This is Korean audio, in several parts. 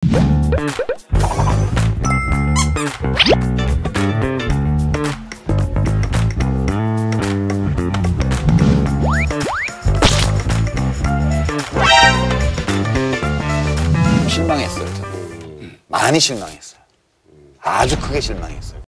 실망했어요. 저는. 많이 실망했어요. 아주 크게 실망했어요.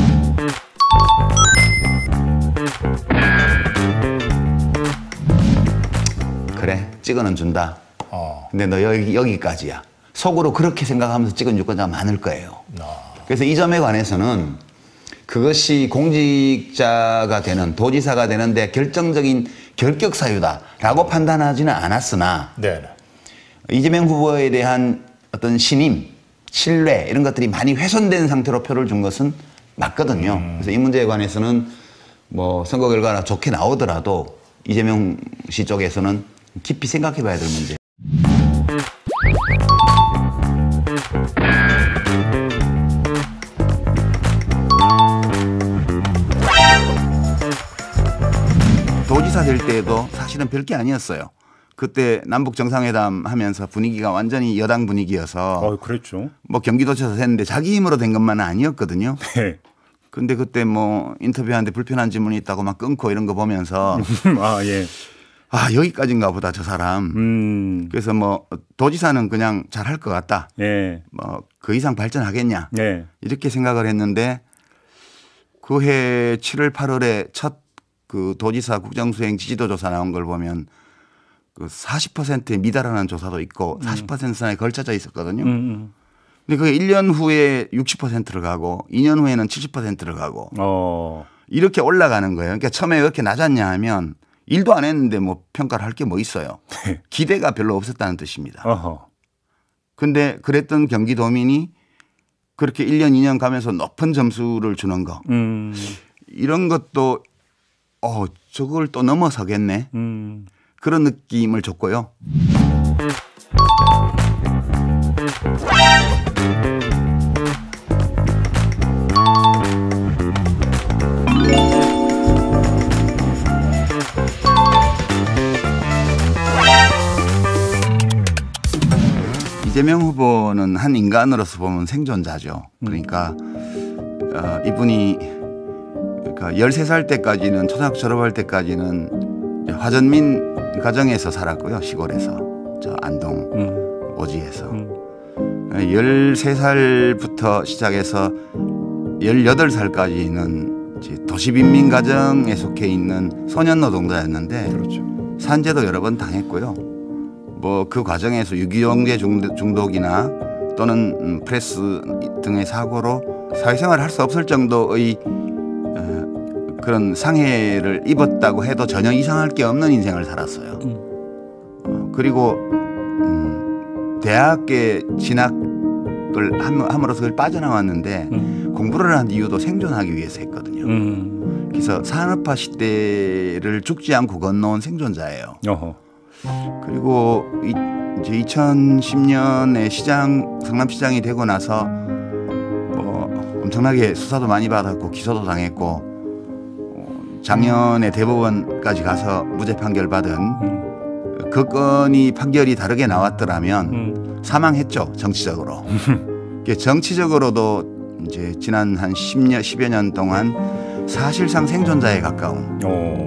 그래, 찍어는 준다. 근데 너 여기까지야. 속으로 그렇게 생각하면서 찍은 유권자가 많을 거예요. 그래서 이 점에 관해서는 그것이 공직자가 되는, 도지사가 되는데 결정적인 결격 사유다라고 판단하지는 않았으나 이재명 후보에 대한 어떤 신임, 신뢰 이런 것들이 많이 훼손된 상태로 표를 준 것은 맞거든요. 그래서 이 문제에 관해서는 뭐 선거 결과가 좋게 나오더라도 이재명 씨 쪽에서는 깊이 생각해 봐야 될 문제. 도지사 될 때도 사실은 별게 아니었어요. 그때 남북 정상회담 하면서 분위기가 완전히 여당 분위기여서 그랬죠. 뭐 경기도지사 했는데 자기 힘으로 된 것만은 아니었거든요. 네. 근데 그때 뭐 인터뷰하는데 불편한 질문이 있다고 막 끊고 이런 거 보면서 아 여기까지인가 보다 저 사람. 그래서 뭐 도지사는 그냥 잘할 것 같다. 뭐 그 이상 발전하겠냐. 이렇게 생각을 했는데 그해 7월 8월에 첫 그 도지사 국정수행 지지도 조사 나온 걸 보면 그 40%에 미달하는 조사도 있고 40% 선에 걸쳐져 있었거든요. 근데 그게 1년 후에 60%를 가고 2년 후에는 70%를 가고 이렇게 올라가는 거예요. 그러니까 처음에 왜 이렇게 낮았냐 하면 일도 안 했는데 뭐 평가를 할 게 뭐 있어요. 기대가 별로 없었다는 뜻입니다. 근데 그랬던 경기도민이 그렇게 1년, 2년 가면서 높은 점수를 주는 거. 이런 것도 저걸 또 넘어서겠네. 그런 느낌을 줬고요. 이재명 후보는 한 인간으로서 보면 생존자죠. 그러니까 이분이 그러니까 13살 때까지는 초등학교 졸업할 때까지는 화전민 가정에서 살았고요. 시골에서 저 안동 오지에서 13살부터 시작해서 18살까지는 도시빈민 가정에 속해 있는 소년 노동자였는데 산재도 여러 번 당했고요. 뭐 그 과정에서 유기용제 중독이나 또는 프레스 등의 사고로 사회생활을 할 수 없을 정도의 그런 상해를 입었다고 해도 전혀 이상할 게 없는 인생을 살았어요. 그리고 대학에 진학을 함으로써 그걸 빠져나왔는데 공부를 한 이유도 생존하기 위해서 했거든요. 그래서 산업화 시대를 죽지 않고 건너온 생존자예요. 그리고 이제 2010년에 성남시장이 되고 나서 뭐 엄청나게 수사도 많이 받았고 기소도 당했고 작년에 대법원까지 가서 무죄 판결 받은 그 건이 판결이 다르게 나왔더라면 사망했죠. 정치적으로. 정치적으로도 이제 지난 한 10여 년 동안 사실상 생존자에 가까운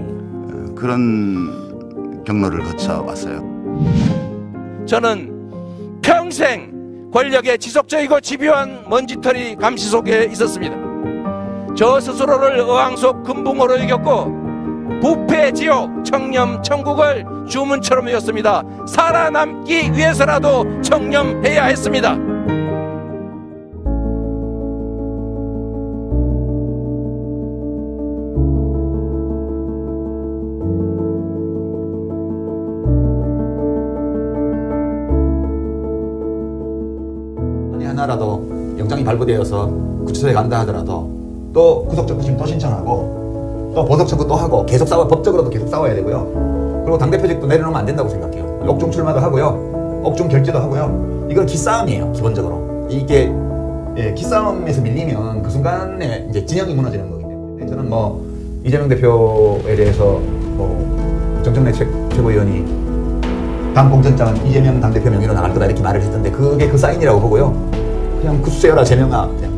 그런 경로를 거쳐왔어요. 저는 평생 권력의 지속적이고 집요한 먼지털이 감시 속에 있었습니다. 저 스스로를 어항 속 금붕어로 여겼고 부패 지옥 청렴 천국을 주문처럼 외웠습니다. 살아남기 위해서라도 청렴해야 했습니다. 하나라도 영장이 발부되어서 구치소에 간다 하더라도 또 구속영장 또 신청하고 또 보석 청구 또 하고 계속 법적으로도 계속 싸워야 되고요. 그리고 당대표직도 내려놓으면 안 된다고 생각해요. 옥중 출마도 하고요. 옥중 결제도 하고요. 이건 기싸움이에요. 기본적으로. 이게 기싸움에서 밀리면 그 순간에 이제 진영이 무너지는 거기 때문에 저는 뭐 이재명 대표에 대해서 뭐 정청래 최고위원이 당 공천장은 이재명 당대표 명의로 나갈 거다 이렇게 말을 했던데 그게 그 사인이라고 보고요. 그냥 굿세어라 제명아. 그냥